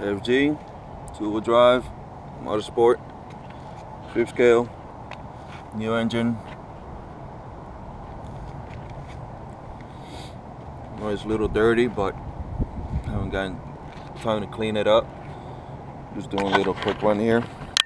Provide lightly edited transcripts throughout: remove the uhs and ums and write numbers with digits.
FG, two-wheel drive, motorsport, 5th scale, new engine. Well, it's a little dirty, but I haven't gotten time to clean it up. Just doing a little quick run here.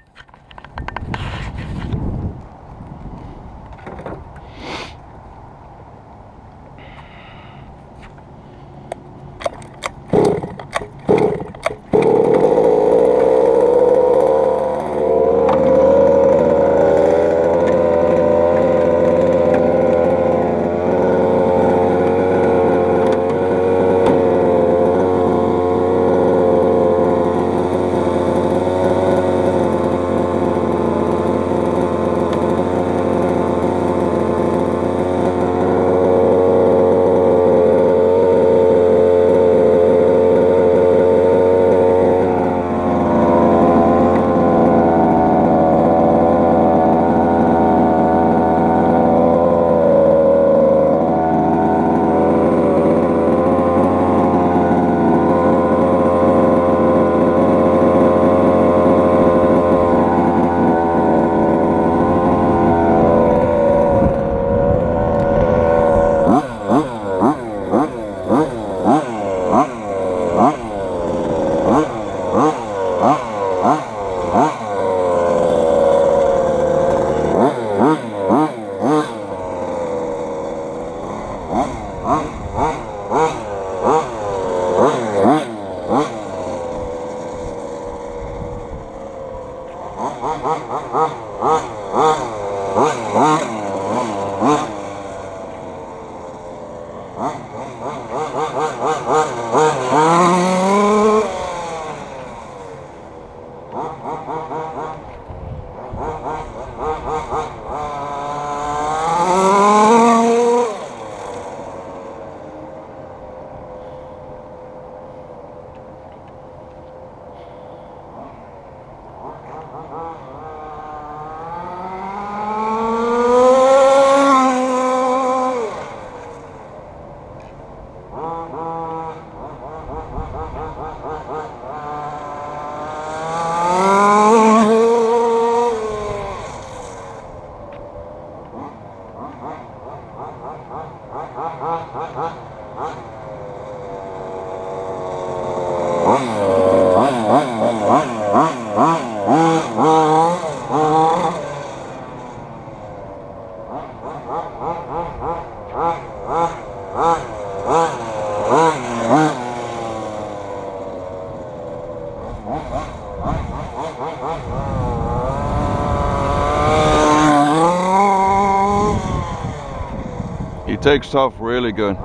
He takes off really good.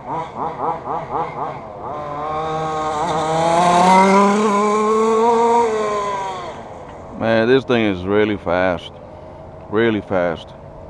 Man, this thing is really fast. Really fast.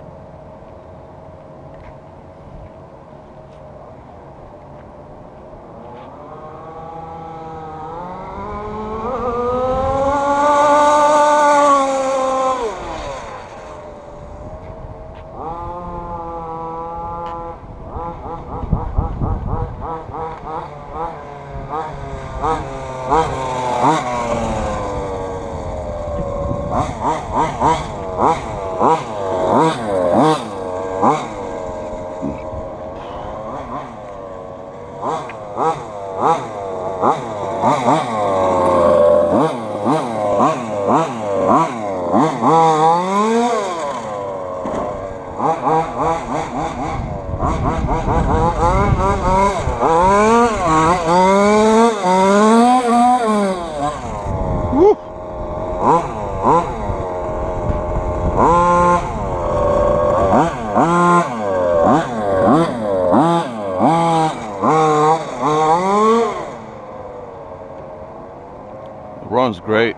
Runs great.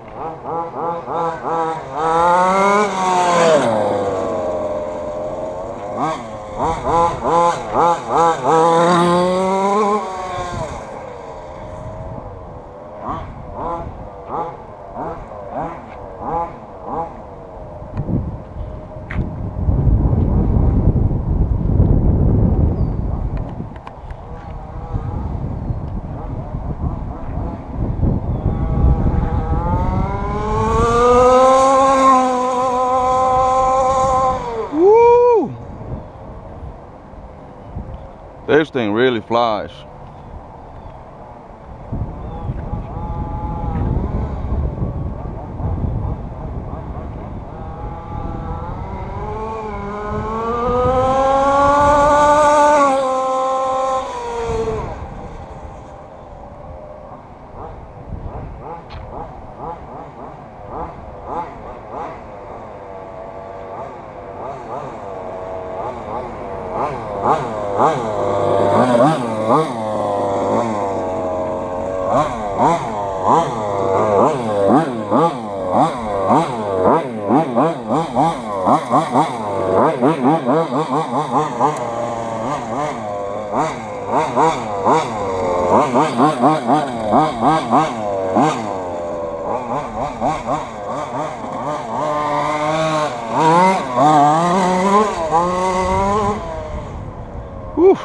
This thing really flies. Whew.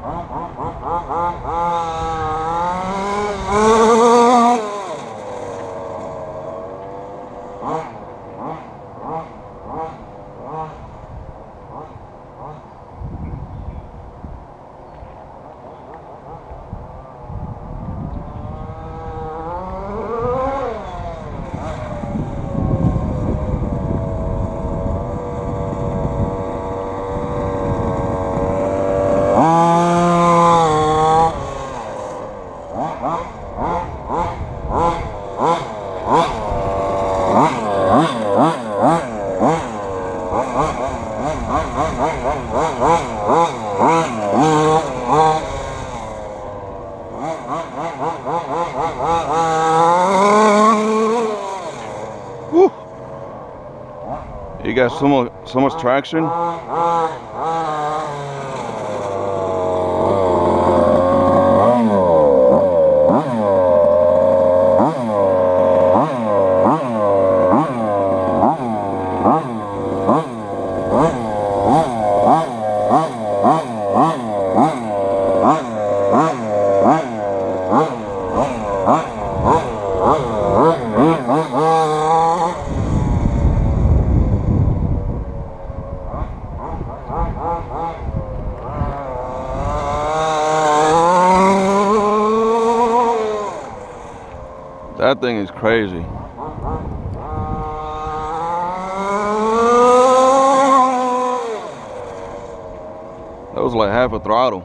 You got so much traction. That thing is crazy. That was like half a throttle.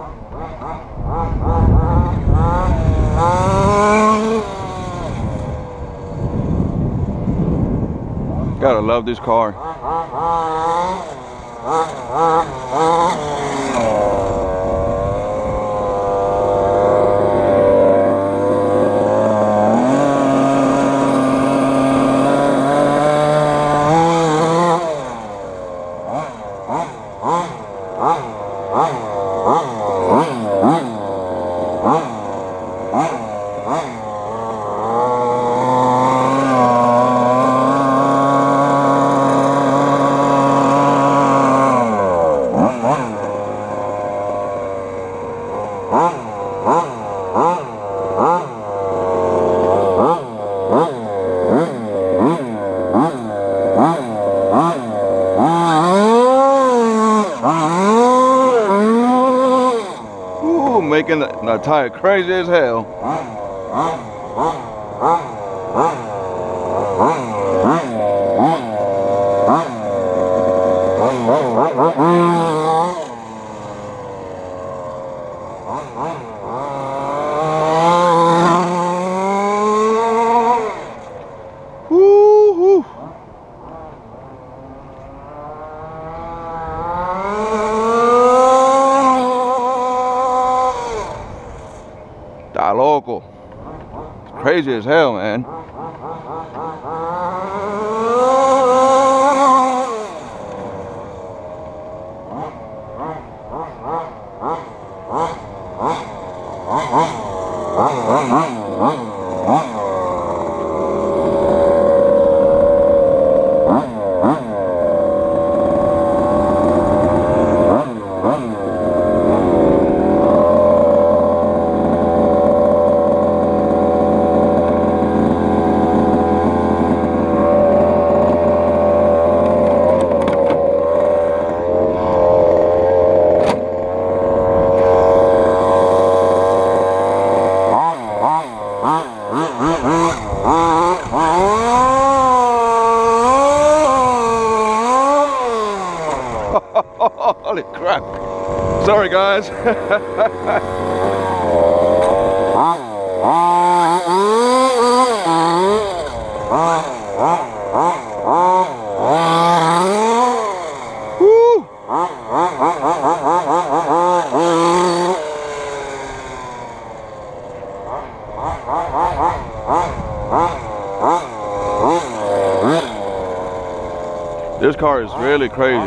Gotta love this car. Making the tire crazy as hell. Woo-hoo. Está loco. It's crazy as hell, man. Holy crap. Sorry, guys. Woo. This car is really crazy.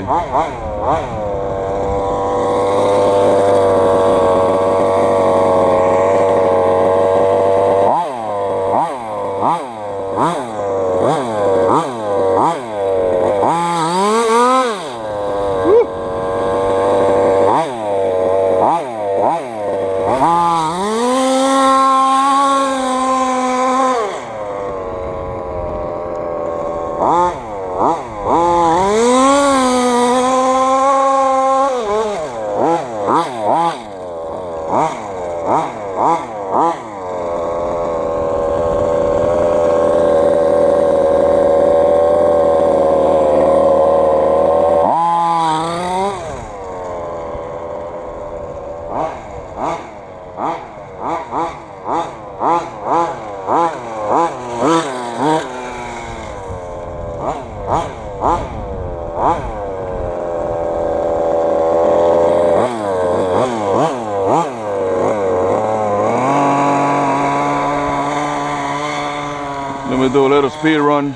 Let me do a little speed run.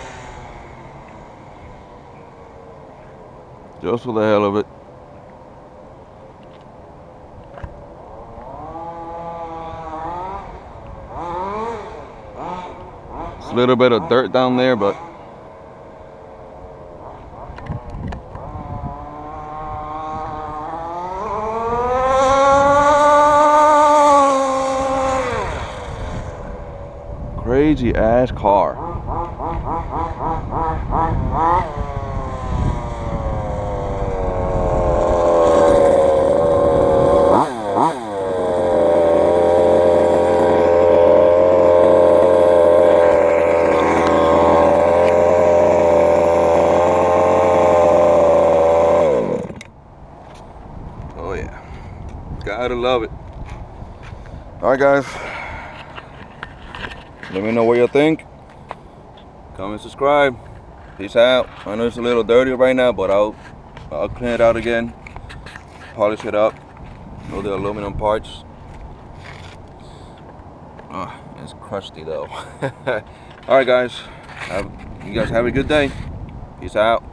Just for the hell of it. It's a little bit of dirt down there, but crazy ass car. Oh yeah, gotta love it. All right, guys. Let me know what you think. Comment, subscribe. Peace out. I know it's a little dirty right now, but I'll clean it out again. Polish it up. All the aluminum parts. Oh, it's crusty though. All right, guys. You guys have a good day. Peace out.